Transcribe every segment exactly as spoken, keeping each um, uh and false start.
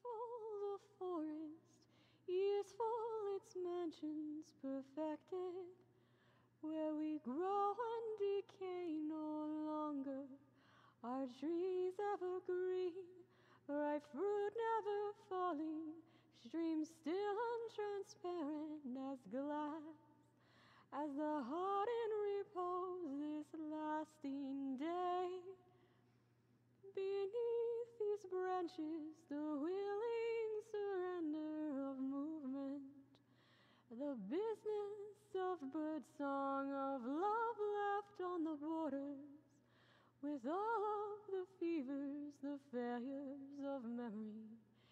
Peaceful the forest, easeful its mansions perfected, where we grow and decay no longer, our trees evergreen, ripe fruit never falling, streams still and transparent as glass, as the heart in repose this lasting day. Beneath these branches, the willing surrender of movement, the business of birdsong, of love left on the borders, with all of the fevers, the failures of memory.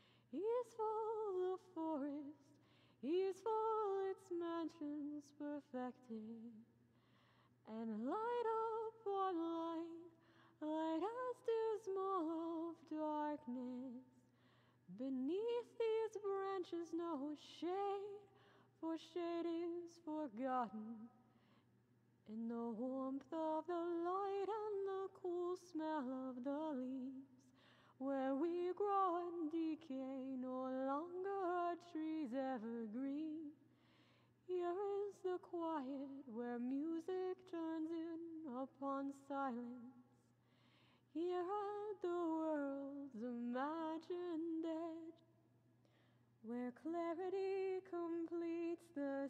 Easeful the forest, easeful its mansions perfected, and light upon light, light as dismal of darkness. Beneath these branches no shade, for shade is forgotten. In the warmth of the light and the cool smell of the leaves, where we grow and decay, no longer are trees evergreen. Here is the quiet where music turns in upon silence. Here at the world's imagined edge, where clarity completes the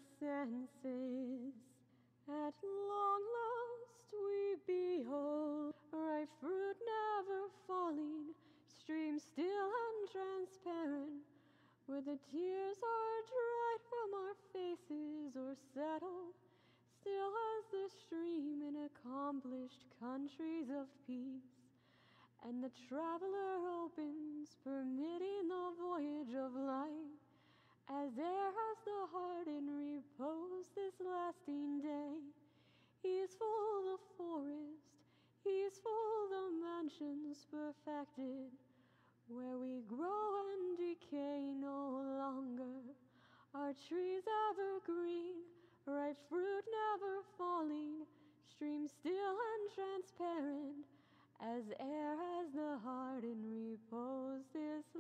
senses. At long last we behold ripe fruit never falling, streams still and transparent, where the tears are dried from our faces or settle, still as the stream in accomplished countries of peace. And the traveler opens, permitting the voyage of light, as air has the heart in repose this lasting day. Easeful the forest, easeful the mansions perfected, where we grow and decay no longer, our trees evergreen, ripe fruit never falling, streams still and transparent, as air has the heart in repose this